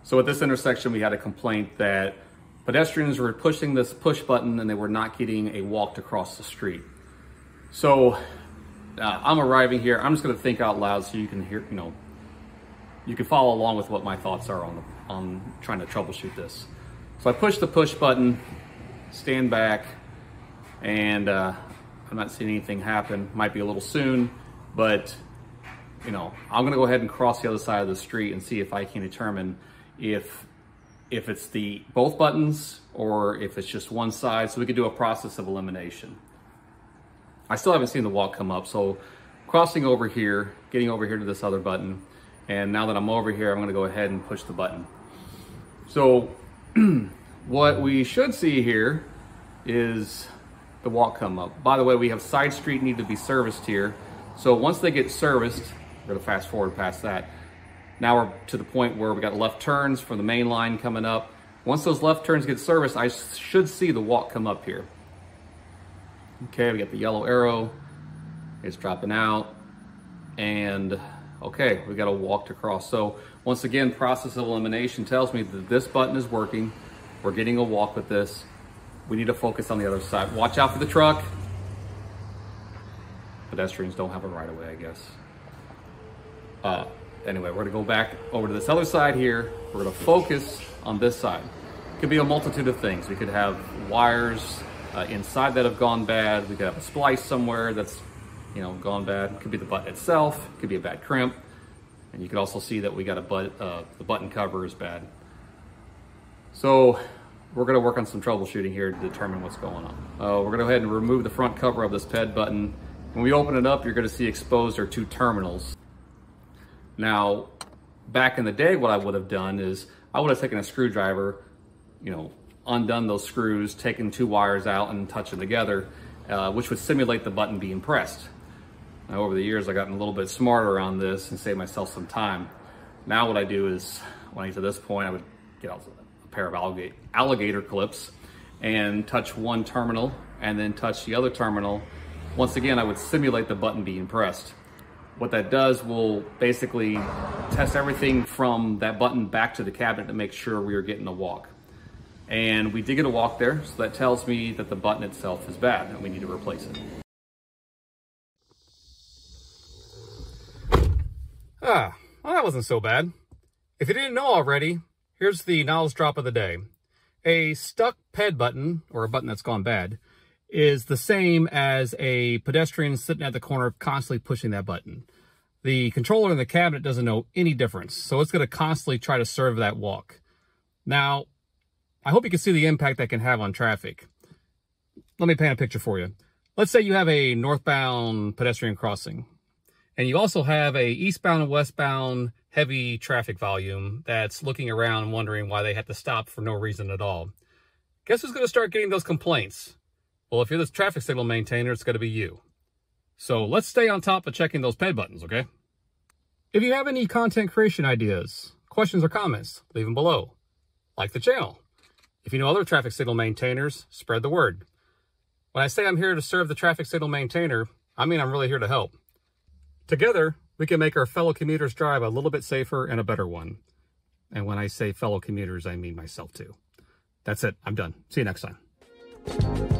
So at this intersection, we had a complaint that pedestrians were pushing this push button and they were not getting a walk across the street. So I'm arriving here. I'm just going to think out loud so you can hear, you can follow along with what my thoughts are on trying to troubleshoot this. So I push the push button, stand back, and I'm not seeing anything happen. Might be a little soon, but I'm gonna go ahead and cross the other side of the street and see if I can determine if it's both buttons or if it's just one side, so we could do a process of elimination. I still haven't seen the walk come up, so crossing over here, getting over here to this other button, and now that I'm over here, I'm gonna go ahead and push the button. So what we should see here is the walk come up. By the way, we have side street need to be serviced here. So once they get serviced, we're gonna fast forward past that. Now we're to the point where we got left turns for the main line coming up. Once those left turns get serviced, I should see the walk come up here. Okay, we got the yellow arrow, it's dropping out, and okay, we got a walk to cross. So once again, process of elimination tells me that this button is working. We're getting a walk with this. We need to focus on the other side. Watch out for the truck. Pedestrians don't have a right of way, I guess. Anyway, we're gonna go back over to this other side here. We're gonna focus on this side. Could be a multitude of things. We could have wires inside that have gone bad. We could have a splice somewhere that's gone bad. It could be the button itself. It could be a bad crimp. And you can also see that we got the button cover is bad. So we're gonna work on some troubleshooting here to determine what's going on. We're gonna go ahead and remove the front cover of this PED button. When we open it up, you're gonna see exposed are two terminals. Now, back in the day, what I would have done is I would have taken a screwdriver, undone those screws, taken two wires out and touched them together, which would simulate the button being pressed. Now, over the years, I've gotten a little bit smarter on this and save myself some time. Now what I do is, when I get to this point, I would get out a pair of alligator clips and touch one terminal and then touch the other terminal. Once again, I would simulate the button being pressed. What that does will basically test everything from that button back to the cabinet to make sure we are getting a walk. And we did get a walk there, so that tells me that the button itself is bad and we need to replace it. Well, that wasn't so bad. If you didn't know already, here's the knowledge drop of the day. A stuck PED button, or a button that's gone bad, is the same as a pedestrian sitting at the corner constantly pushing that button. The controller in the cabinet doesn't know any difference, so it's going to constantly try to serve that walk. Now, I hope you can see the impact that can have on traffic. Let me paint a picture for you. Let's say you have a northbound pedestrian crossing, and you also have a eastbound and westbound heavy traffic volume that's looking around and wondering why they had to stop for no reason at all. Guess who's going to start getting those complaints? Well, if you're the traffic signal maintainer, it's going to be you. So let's stay on top of checking those PED buttons, okay? If you have any content creation ideas, questions, or comments, leave them below. Like the channel. If you know other traffic signal maintainers, spread the word. When I say I'm here to serve the traffic signal maintainer, I mean I'm really here to help. Together, we can make our fellow commuters' drive a little bit safer and a better one. And when I say fellow commuters, I mean myself too. That's it. I'm done. See you next time.